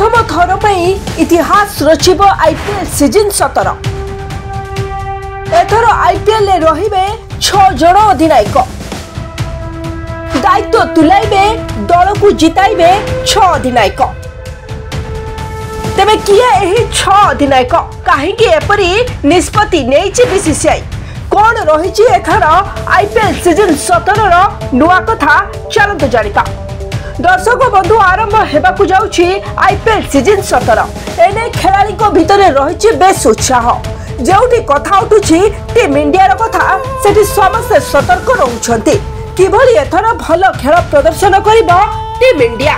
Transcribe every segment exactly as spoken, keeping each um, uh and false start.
प्रथम थर पर इतिहास रचिब आईपीएल सीजन सतर। एथर आईपीएल रहिबे छह जन अधिनायक। दायित्व तुलाइबे दल को जिताइबे छह अधिनायक। तेबे किए एही छह अधिनायक काहेकि एपरी निष्पत्ति नेइछि बीसीसीआई? कौन रही एथर आईपीएल सीजन सतर नुआ कथा चलत जानिबा। दर्शक बंधु आरंभ हेबाकु जाउछि आईपीएल सीजन सतर। एने खेलाड़ी भितर रही बेस उत्साह। जोटी कथा उठुछि टीम इंडिया रो कथा सेठी समस्त सतर्क रहउछन्ति किभली एथर भल खेल प्रदर्शन करिबो टीम इंडिया।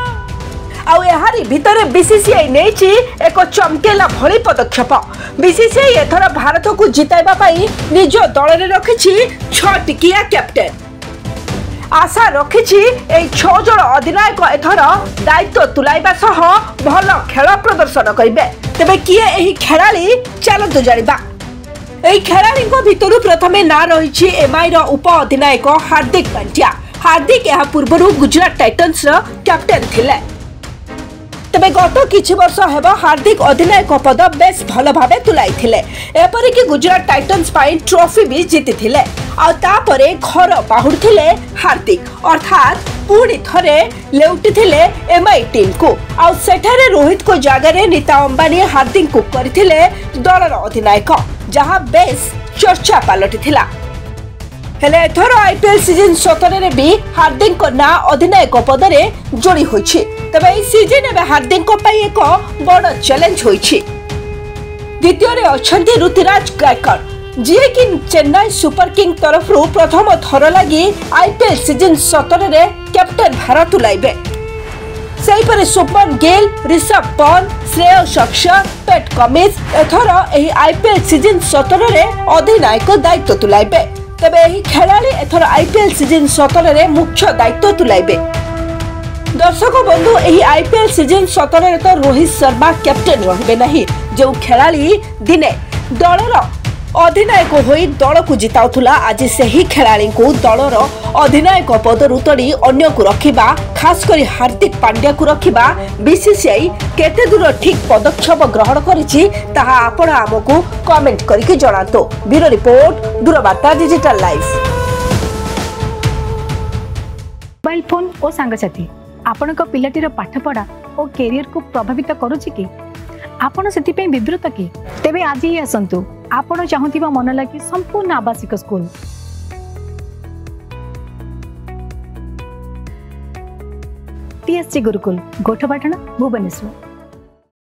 आउ एहारी भितर बीसीसीआई नेछि एक चमकेला भली पदक्षेप। बीसीसीआई एथर भारत को जिताइबा पई निज दल रे रखिछि छह टिकिया कैप्टेन। आशा रखिछि एई छह जन अधिनायक एथर दायित्व तुलाइबा सह भल खेल प्रदर्शन करिबे। तेबे किए एही खेलाड़ी चलतु जानिबा। एही खेलाड़ी भितर प्रथमे ना रही एमआई रो उप अधिनायक हार्दिक पांड्या। हार्दिक यह पूर्व गुजरात टाइटन्स रो कैप्टेन थिले। तेबे गत किछि वर्ष हेबो हार्दिक अधिनायक पद बेस भल भाबे तुलाई थिले। एपरि कि गुजरात टाइटन्स पाई ट्रॉफी भी जीति थिले। आ तापरे घर बाहुरथिले हार्दिक अर्थात पुणी थरे लेउटी थिले एमआई टीम को। आ सेठारे रोहित को जगह रे नीता अंबानी हार्दिक को करथिले दलर अधिनायक, जहां बेस चर्चा पालटी थिला। हेले एथर आईपीएल सीजन सतर रे भी हार्दिक को ना अधिनायक पद रे जोड़ी होइछि। तबे ई सीजन एबे हार्दिक पई एक बड़ चैलेंज होइछि। द्वितीय रे अछंती ऋतुराज गायकवाड़, जी कि चेन्नई सुपर किंग तरफ रु प्रथम थर लगी आईपीएल सीजन सतर रे कैप्टेन भार तुलाइबे। सेही परे शुभमन गिल, ऋषभ पंत, श्रेयस अय्यर, पैट कमिंस एथर एही आईपीएल सीजन सतर रे अधिनायक दायित्व तुलाइबे। तबे एही खेलाड़ी एथर आईपीएल सीजन सतर रे मुख्य दायित्व तुलाइबे। दर्शक बंधु एही आईपीएल सीजन सतर रे तो रोहित शर्मा कैप्टेन रहिबे नहीं, जो खेलाड़ी दिने दलर अधिनायक होई दल को जिताउथुला आज सेही खेलाड़ी को दलर अधिनायक पदरु तड़ी अन्य को रखिबा, खास करी हार्दिक पांड्या को रखिबा बीसीसीआई केते दूर ठीक पदक्षेप ग्रहण करिछि ताहा आपण हमकु कमेंट करिके जणातो। Bureau report, Durbarta digital live. Mobile phone और सांगसाथी आपण को पिलाटीर पाठपढ़ा और कैरियर को प्रभावित करूछि कि आपण सेति पे विब्रत कि? तेबे आज ही आसंतु आपण चाहुथिबा मन लागी संपूर्ण आवासिक स्कूल टीएससी गुरुकुल गोठपाटण भुवनेश्वर।